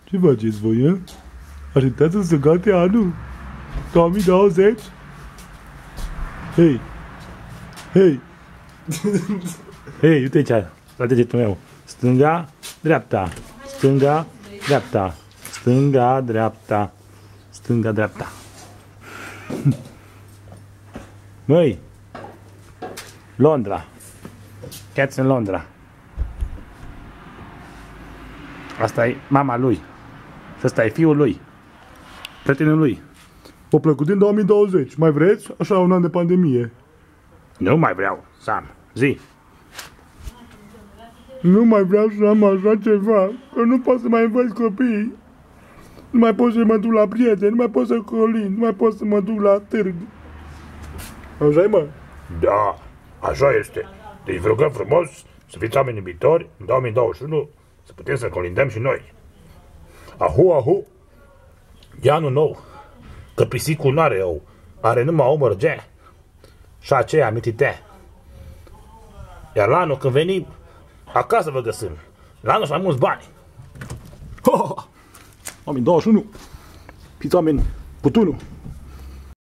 Ce faceți voi, Așteptați să se gate anul 2020? Hei! Hei! Hei, uite aici, la degetul meu. Stânga, dreapta. Stânga, dreapta. Stânga, dreapta. Stânga, dreapta. Măi! Londra. Cats în Londra. Asta e mama lui. Și ăsta e fiul lui. Prietenul lui. O plăcut din 2020. Mai vreți? Așa un an de pandemie. Nu mai vreau, Sam. Zi. Nu mai vreau să am așa ceva. Că nu pot să mai învăț copiii. Nu mai pot să mă duc la prieteni. Nu mai pot să colin. Nu mai pot să mă duc la târg. Așa-i, mă? Da, așa este. Deci vă rugăm frumos să fiți oameni iubitori în 2021, să putem să colindăm și noi. Ahu, ahu, e anul nou, că pisicul n-are ou, are numai o mărgea și aceea mitite. Iar la anul când venim, acasă vă găsim, la anul și mai mulți bani. Ha, ha, ha. 2021, fiți oameni putunul.